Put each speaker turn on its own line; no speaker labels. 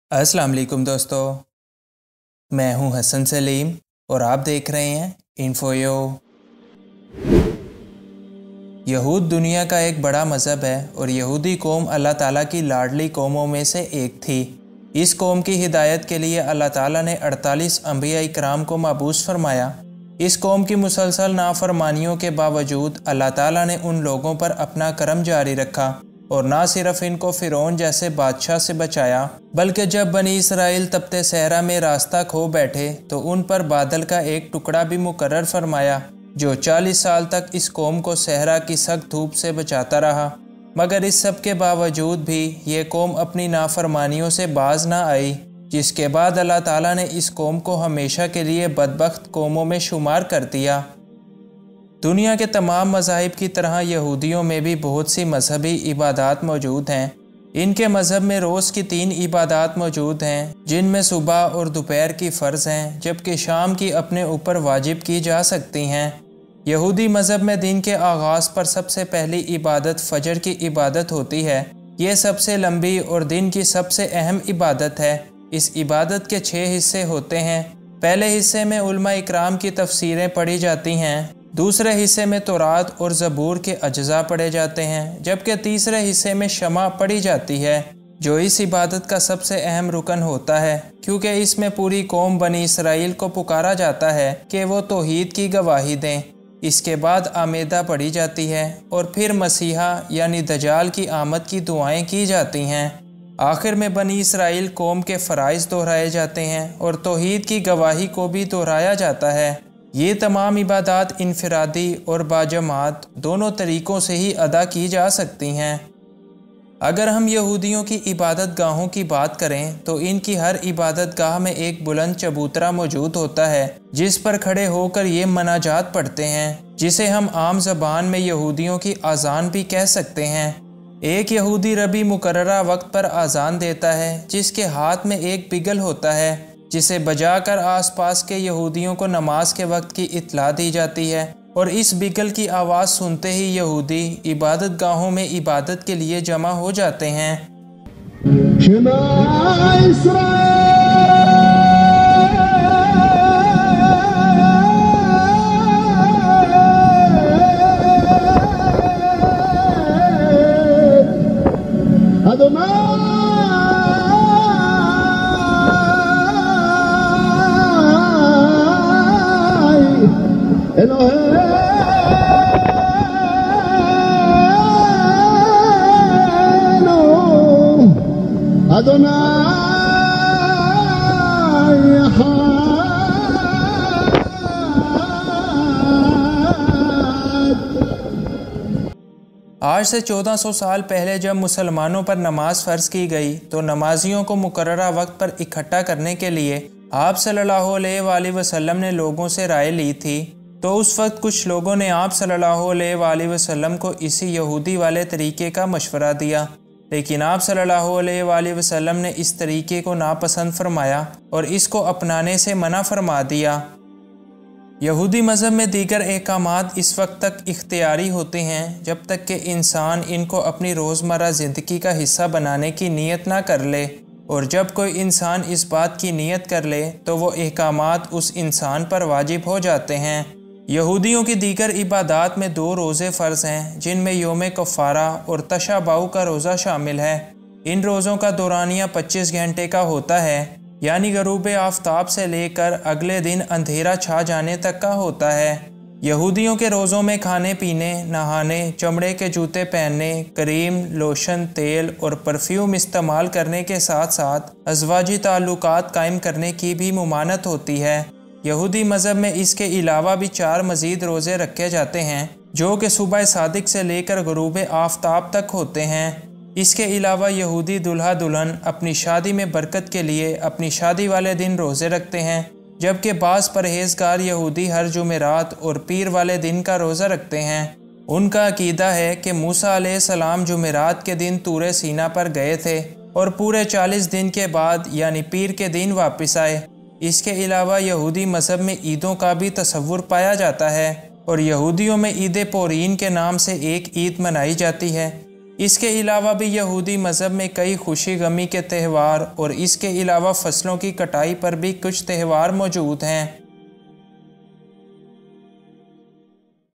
अस्सलाम वालेकुम दोस्तों, मैं हूं हसन सलीम और आप देख रहे हैं इन्फोयो। यहूद दुनिया का एक बड़ा मज़हब है और यहूदी कौम अल्लाह ताला की लाडली कौमों में से एक थी। इस कौम की हिदायत के लिए अल्लाह ताला ने 48 अंबिया इकराम को मबूस फरमाया। इस कौम की मुसलसल नाफरमानियों के बावजूद अल्लाह ताला ने उन लोगों पर अपना करम जारी रखा और ना सिर्फ इनको फ़िरौन जैसे बादशाह से बचाया, बल्कि जब बनी इसराइल तपते सहरा में रास्ता खो बैठे तो उन पर बादल का एक टुकड़ा भी मुकर्रर फरमाया जो 40 साल तक इस कौम को सहरा की सख्त धूप से बचाता रहा। मगर इस सब के बावजूद भी ये कौम अपनी नाफरमानियों से बाज ना आई, जिसके बाद अल्लाह ताला ने इस कौम को हमेशा के लिए बदबख्त कौमों में शुमार कर दिया। दुनिया के तमाम मज़ाहिब की तरह यहूदियों में भी बहुत सी मजहबी इबादात मौजूद हैं। इनके मज़हब में रोज़ की 3 इबादात मौजूद हैं, जिनमें सुबह और दोपहर की फ़र्ज़ हैं, जबकि शाम की अपने ऊपर वाजिब की जा सकती हैं। यहूदी मज़हब में दिन के आगाज़ पर सबसे पहली इबादत फ़जर की इबादत होती है। ये सबसे लंबी और दिन की सबसे अहम इबादत है। इस इबादत के 6 हिस्से होते हैं। पहले हिस्से में उलमा इकराम की तफसीरें पढ़ी जाती हैं, दूसरे हिस्से में तौरात और ज़बूर के अज्जा पढ़े जाते हैं, जबकि तीसरे हिस्से में शमा पढ़ी जाती है, जो इस इबादत का सबसे अहम रुकन होता है, क्योंकि इसमें पूरी कौम बनी इसराइल को पुकारा जाता है कि वो तौहीद की गवाही दें। इसके बाद आमेदा पढ़ी जाती है और फिर मसीहा यानी दजाल की आमद की दुआएं की जाती हैं। आखिर में बनी इसराइल कौम के फ़राइज़ दोहराए जाते हैं और तौहीद की गवाही को भी दोहराया जाता है। ये तमाम इबादात इनफरादी और बाजमात दोनों तरीक़ों से ही अदा की जा सकती हैं। अगर हम यहूदियों की इबादत गाहों की बात करें तो इनकी हर इबादत गाह में एक बुलंद चबूतरा मौजूद होता है, जिस पर खड़े होकर ये मनाजात पढ़ते हैं, जिसे हम आम ज़बान में यहूदियों की आज़ान भी कह सकते हैं। एक यहूदी रबी मुकर्ररा वक्त पर आज़ान देता है, जिसके हाथ में एक बिगल होता है, जिसे बजाकर आसपास के यहूदियों को नमाज के वक्त की इत्तला दी जाती है, और इस बिगल की आवाज़ सुनते ही यहूदी इबादत गाहों में इबादत के लिए जमा हो जाते हैं। आज से 1400 साल पहले जब मुसलमानों पर नमाज फ़र्ज की गई तो नमाजियों को मुकर्ररा वक्त पर इकट्ठा करने के लिए आप सल्लल्लाहु अलैहि वसल्लम ने लोगों से राय ली थी। तो उस वक्त कुछ लोगों ने आप सल्लल्लाहु अलैहि वसल्लम को इसी यहूदी वाले तरीके का मशवरा दिया, लेकिन आप सल्लल्लाहु अलैहि वसल्लम ने इस तरीके को नापसंद फरमाया और इसको अपनाने से मना फरमा दिया। यहूदी मज़हब में दीगर अहकामात इस वक्त तक इख्तियारी होते हैं जब तक कि इंसान इनको अपनी रोज़मर्रा ज़िंदगी का हिस्सा बनाने की नीयत ना कर ले, और जब कोई इंसान इस बात की नीयत कर ले तो वो अहकामात उस इंसान पर वाजिब हो जाते हैं। यहूदियों की दीगर इबादात में 2 रोज़े फ़र्ज़ हैं, जिनमें योम कफ़ारा और तशाबाऊ का रोज़ा शामिल है। इन रोज़ों का दौरानिया 25 घंटे का होता है, यानी गरूब आफ्ताब से लेकर अगले दिन अंधेरा छा जाने तक का होता है। यहूदियों के रोज़ों में खाने पीने, नहाने, चमड़े के जूते पहनने, क्रीम, लोशन, तेल और परफ्यूम इस्तेमाल करने के साथ साथ अज़वाजी ताल्लुकात कायम करने की भी मुमानत होती है। यहूदी मज़हब में इसके अलावा भी 4 मज़ीद रोज़े रखे जाते हैं, जो कि सुबह सादिक से लेकर गरूब आफ्ताब तक होते हैं। इसके अलावा यहूदी दुल्हा दुल्हन अपनी शादी में बरकत के लिए अपनी शादी वाले दिन रोज़े रखते हैं, जबकि बाज़ परहेज़गार यहूदी हर जुमेरात और पीर वाले दिन का रोज़ा रखते हैं। उनका अकीदा है कि मूसा अलैहिस्सलाम जुमेरात के दिन तूरे सीना पर गए थे और पूरे 40 दिन के बाद यानी पीर के दिन वापस आए। इसके अलावा यहूदी मज़हब में ईदों का भी तसव्वुर पाया जाता है और यहूदियों में ईद पोरीन के नाम से एक ईद मनाई जाती है। اس کے علاوہ بھی یہودی مذہب میں کئی خوشی غمی کے تہوار اور اس کے علاوہ فصلوں کی کٹائی پر بھی کچھ تہوار موجود ہیں۔